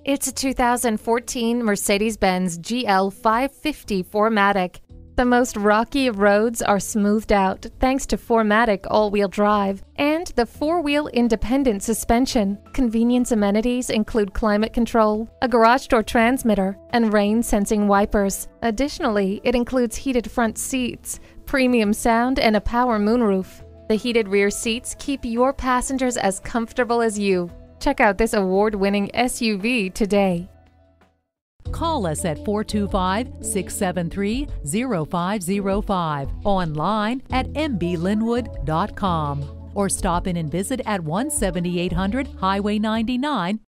It's a 2014 Mercedes-Benz GL550 4MATIC. The most rocky of roads are smoothed out thanks to 4MATIC all-wheel drive and the four-wheel independent suspension. Convenience amenities include climate control, a garage door transmitter, and rain-sensing wipers. Additionally, it includes heated front seats, premium sound, and a power moonroof. The heated rear seats keep your passengers as comfortable as you. Check out this award-winning SUV today. Call us at 425-673-0505, online at mblynnwood.com, or stop in and visit at 17800 Highway 99,